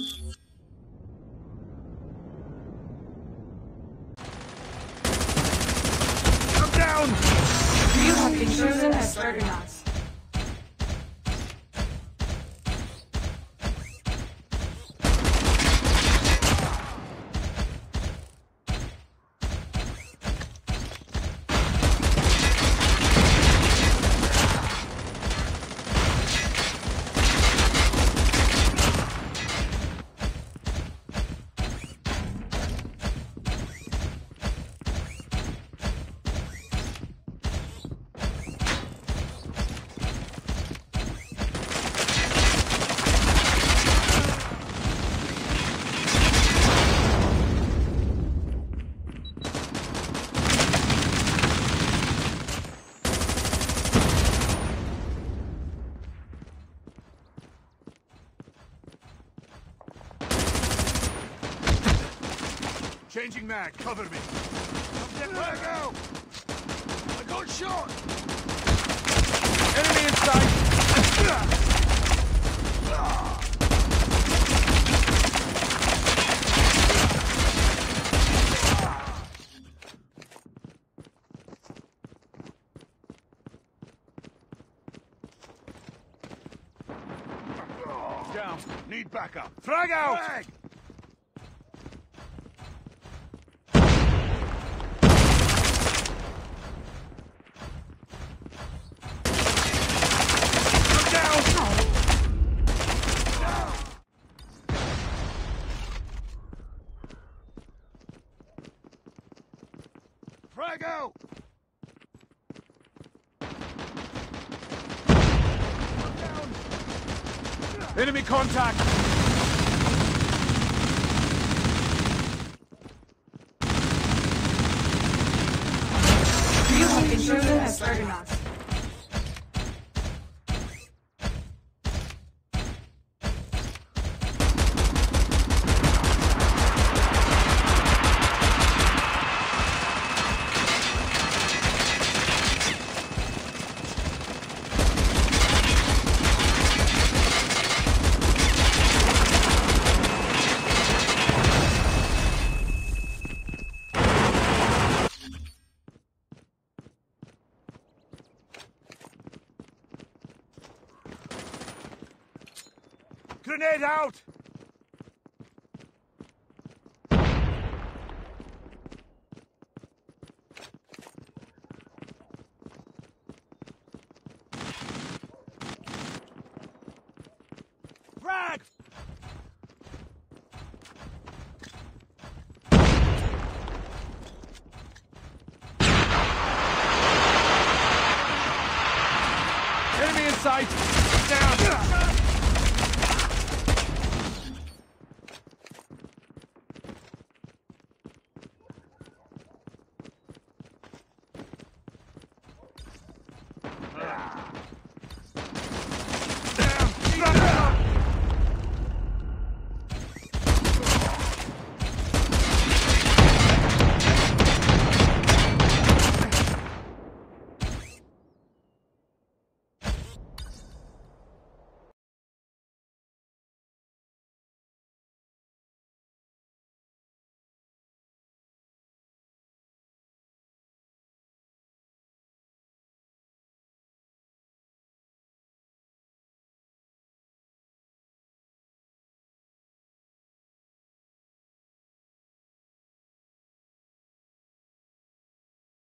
I'm down! You have been chosen as Juggernauts. Changing mag, cover me. Where to go? I got shot! Enemy in sight! Down. Need backup. Frag out! Frag! Frag out! Enemy contact! You have been chosen as Juggernauts. Grenade out! Frag! Enemy in sight! Down!